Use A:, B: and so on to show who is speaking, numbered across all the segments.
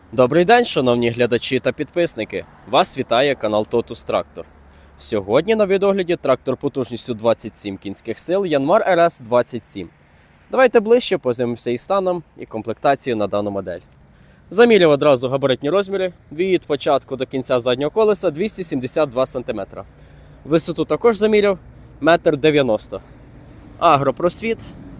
A: Добрий день, шановні глядачі та підписники! Вас вітає канал Totus Tractor. Сьогодні на відогляді трактор потужністю 27 кінських сил Yanmar RS27. Давайте ближче познайомимося із станом і комплектацією на дану модель. Заміряв одразу габаритні розміри. Від початку до кінця заднього колеса 272 см. Висоту також заміряв 1,90 м. Агропросвіт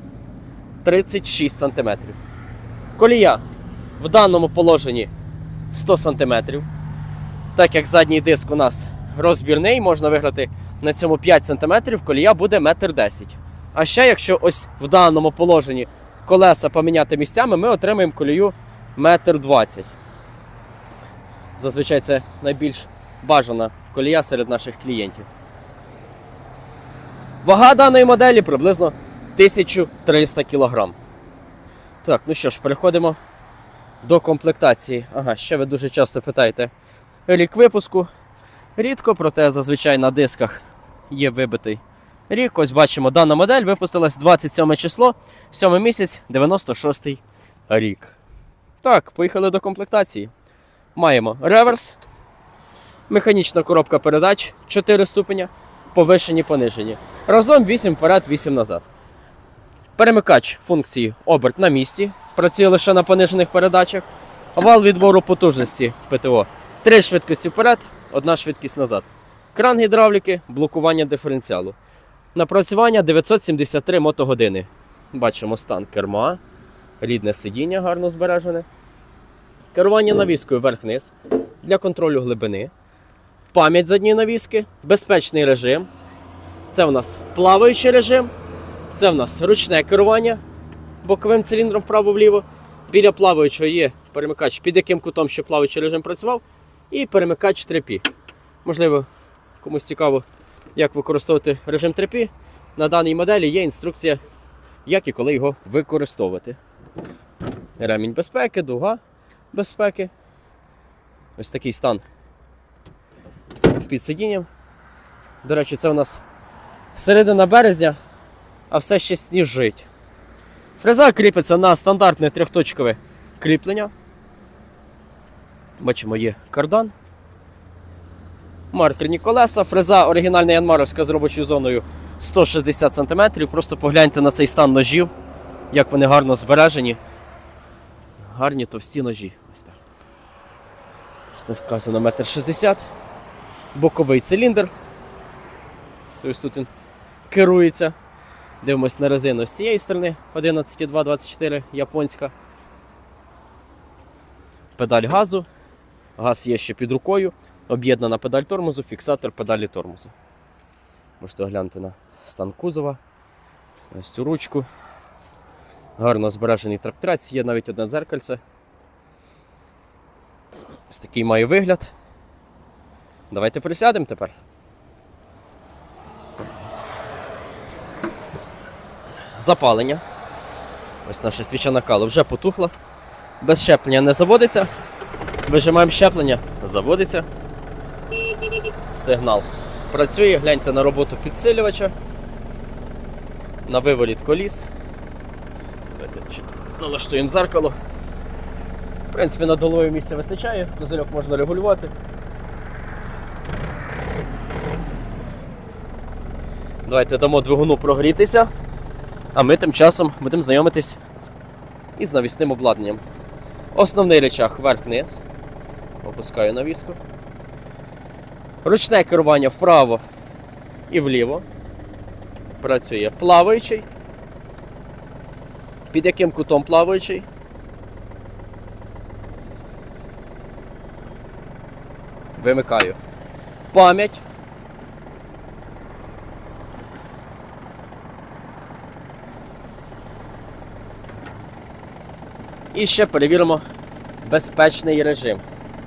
A: 36 см. Колія в даному положенні 100 см. Так як задній диск у нас розбірний, можна виграти на цьому 5 см, колія буде 1,10 м. А ще, якщо ось в даному положенні колеса поміняти місцями, ми отримаємо колію 1,20 м. Зазвичай це найбільш бажана колія серед наших клієнтів. Вага даної моделі приблизно 1300 кг. Так, ну що ж, переходимо до комплектації. Ага, ще ви дуже часто питаєте рік випуску. Рідко, проте зазвичай на дисках є вибитий рік. Ось бачимо, дана модель випустилась 27 число, 7 місяць, 96-й рік. Так, поїхали до комплектації. Маємо реверс, механічна коробка передач 4 ступеня, повишені, понижені. Разом 8 вперед, 8 назад. Перемикач функції оберт на місці, працює лише на понижених передачах. Вал відбору потужності ПТО. 3 швидкості вперед, 1 швидкість назад. Кран гідравліки, блокування диференціалу. Напрацювання 973 мотогодини. Бачимо стан керма, рідне сидіння гарно збережене. Керування навіскою вверх-вниз для контролю глибини. Пам'ять задньої навіски, безпечний режим. Це у нас плаваючий режим. Це в нас ручне керування боковим циліндром вправо-вліво. Біля плаваючого є перемикач, під яким кутом ще плаваючий режим працював. І перемикач 3P. Можливо, комусь цікаво, як використовувати режим 3P. На даній моделі є інструкція, як і коли його використовувати. Ремінь безпеки, дуга безпеки. Ось такий стан під сидінням. До речі, це у нас середина березня, а все ще сніжить. Фреза кріпиться на стандартне трьохточкове кріплення. Бачимо, є кардан. Маркерні колеса. Фреза оригінальна янмаровська з робочою зоною 160 см. Просто погляньте на цей стан ножів, як вони гарно збережені. Гарні товсті ножі. Ось так. Ось вказано 1,60 м. Боковий циліндр. Це ось тут він керується. Дивимось на резину з цієї сторони, 11,224 японська. Педаль газу, газ є ще під рукою, об'єднана педаль тормозу, фіксатор педалі тормозу. Можете оглянути на стан кузова, ось цю ручку. Гарно збережений тракторець, є навіть одне дзеркальце. Ось такий має вигляд. Давайте присядемо тепер. Запалення. Ось наша свіча накалу вже потухла. Без щеплення не заводиться. Вижимаємо щеплення, заводиться. Сигнал працює, гляньте на роботу підсилювача. На виворіт коліс. Давайте налаштуємо дзеркало. В принципі, над головою місця вистачає, козирьок можна регулювати. Давайте дамо двигуну прогрітися. А ми тим часом будемо знайомитись із навісним обладнанням. Основний рычаг вверх-вниз. Опускаю навіску. Ручне керування вправо і вліво. Працює плаваючий. Під яким кутом плаваючий? Вимикаю. Пам'ять. І ще перевіримо безпечний режим.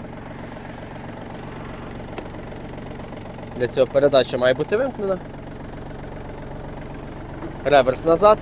A: Для цього передача має бути вимкнена. Реверс назад.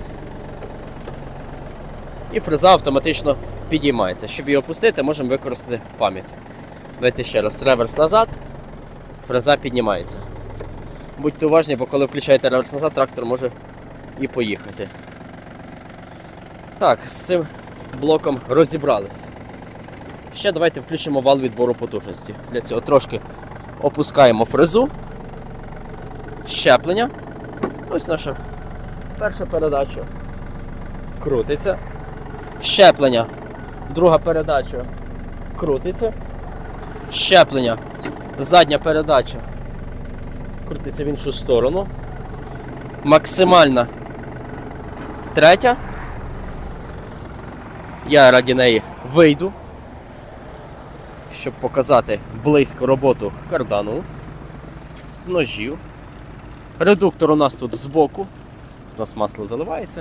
A: І фреза автоматично підіймається. Щоб її опустити, можемо використати пам'ять. Давайте ще раз. Реверс назад. Фреза піднімається. Будьте уважні, бо коли включаєте реверс назад, трактор може і поїхати. Так, з цим блоком розібрались. Ще давайте включимо вал відбору потужності. Для цього трошки опускаємо фрезу. Щеплення. Ось наша перша передача. Крутиться. Щеплення. Друга передача. Крутиться. Щеплення. Задня передача. Крутиться в іншу сторону. Максимальна. Третя. Я раді неї вийду, щоб показати близько роботу кардану, ножів. Редуктор у нас тут збоку. У нас масло заливається.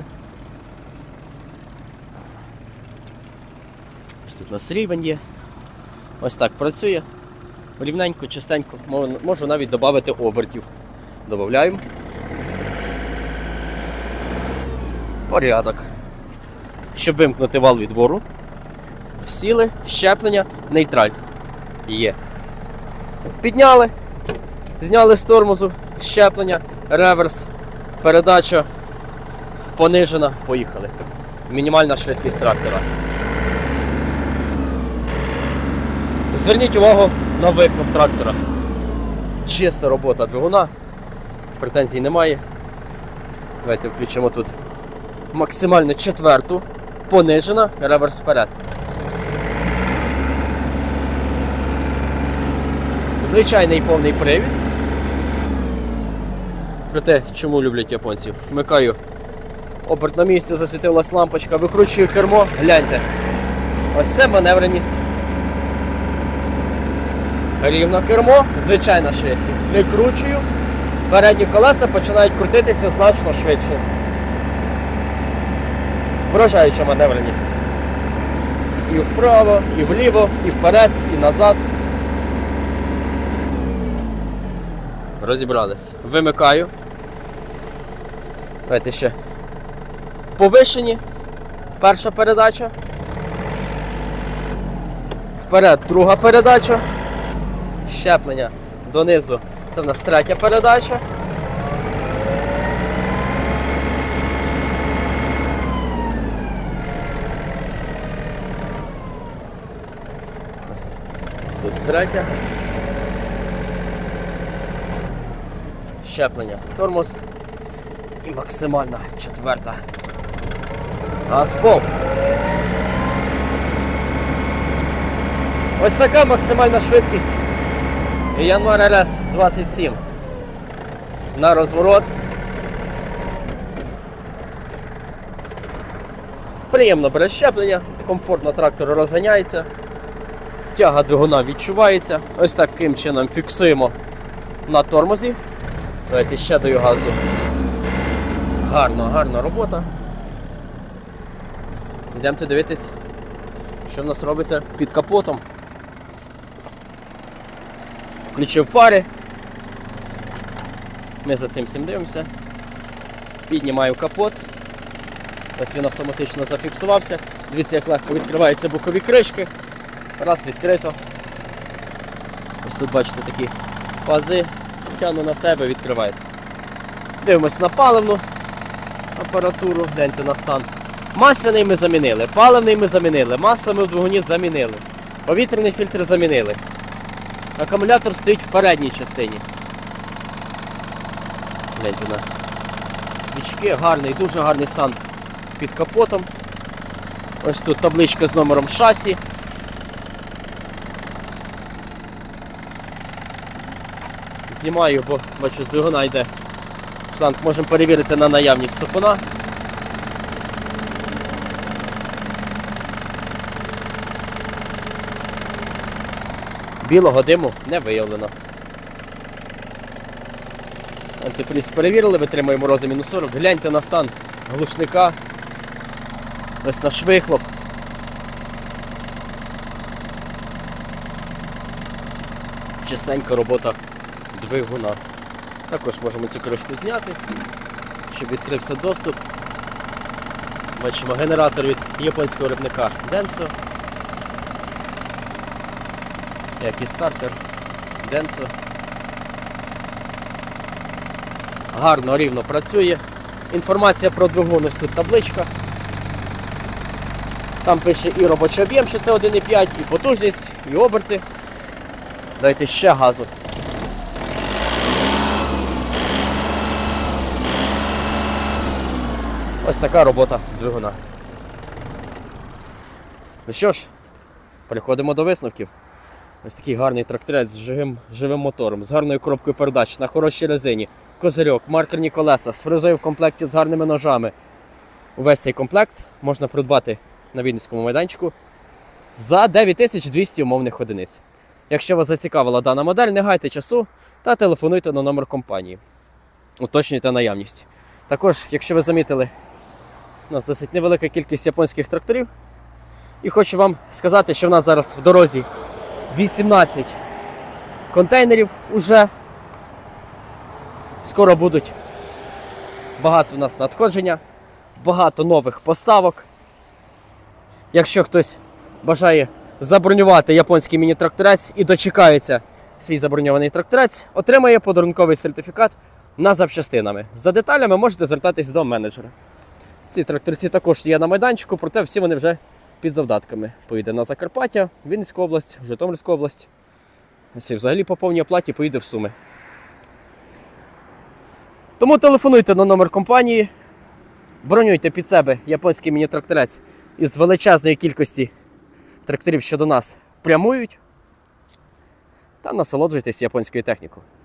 A: Ось тут у нас рівень є. Ось так працює. Рівненько, чистенько. Можу навіть додати обертів. Додаємо. Порядок. Щоб вимкнути вал відбору. Сіли, щеплення, нейтраль. Є. Підняли. Зняли з тормозу, щеплення, реверс, передача, понижена, поїхали. Мінімальна швидкість трактора. Зверніть увагу на вихлоп трактора. Чиста робота двигуна, претензій немає. Давайте включимо тут максимально четверту, понижена, реверс вперед. Звичайний повний привід. Про те, чому люблять японців. Вмикаю оберт на місце, засвітилась лампочка, викручую кермо, гляньте. Ось це маневреність. Рівно кермо, звичайна швидкість. Викручую, передні колеса починають крутитися значно швидше. Вражаюча маневреність. І вправо, і вліво, і вперед, і назад. Розібрались. Вимикаю. Давайте ще. Повишені. Перша передача. Вперед друга передача. Щеплення донизу. Це в нас третя передача. Ось тут третя. Щеплення, тормоз і максимальна четверта. Асфальт. Ось така максимальна швидкість Янмар РС 27 на розворот. Приємно бере щеплення, комфортно трактор розганяється, тяга двигуна відчувається. Ось таким чином фіксуємо на тормозі. Давайте ще даю газу. Гарна робота. Йдемте дивитись, що в нас робиться під капотом. Включив фари. Ми за цим всім дивимося. Піднімаю капот. Ось він автоматично зафіксувався. Дивіться, як легко відкриваються бокові кришки. Раз, відкрито. Ось тут бачите такі пази. Тягну на себе, відкривається. Дивимось на паливну апаратуру, гляньте на стан. Масляний ми замінили, паливний ми замінили, масло ми в двигуні замінили, повітряний фільтр замінили. Акумулятор стоїть в передній частині. Гляньте на свічки, гарний, дуже гарний стан під капотом. Ось тут табличка з номером шасі. Знімаю, бо бачу, з двигуна йде шланг. Можемо перевірити на наявність сапуна. Білого диму не виявлено. Антифріз перевірили, витримує морози мінус 40. Гляньте на стан глушника. Ось наш вихлоп. Чистенька робота двигуна. Також можемо цю кришку зняти, щоб відкрився доступ. Бачимо генератор від японського виробника Denso. Як і стартер Denso. Гарно, рівно працює. Інформація про двигун, ось тут табличка. Там пише і робочий об'єм, що це 1,5, і потужність, і оберти. Дайте ще газу. Ось така робота двигуна. Ну що ж, переходимо до висновків. Ось такий гарний тракторець з живим мотором, з гарною коробкою передач, на хорошій резині, козирьок, маркерні колеса, з фрезою в комплекті з гарними ножами. Увесь цей комплект можна придбати на Вінницькому майданчику за 9200 умовних одиниць. Якщо вас зацікавила дана модель, не гайте часу та телефонуйте на номер компанії. Уточнюйте наявність. Також, якщо ви замітили, у нас досить невелика кількість японських тракторів. І хочу вам сказати, що в нас зараз в дорозі 18 контейнерів уже. Скоро будуть багато у нас надходження, багато нових поставок. Якщо хтось бажає забронювати японський міні-тракторець і дочекається свій заброньований тракторець, отримає подарунковий сертифікат на запчастинами. За деталями можете звертатись до менеджера. Ці тракторці також є на майданчику, проте всі вони вже під завдатками. Поїде на Закарпаття, Вінницьку область, Житомирську область. Ось і взагалі по повній оплаті поїде в Суми. Тому телефонуйте на номер компанії, бронюйте під себе японський міні-тракторець із величезної кількості тракторів, що до нас прямують, та насолоджуйтесь японською технікою.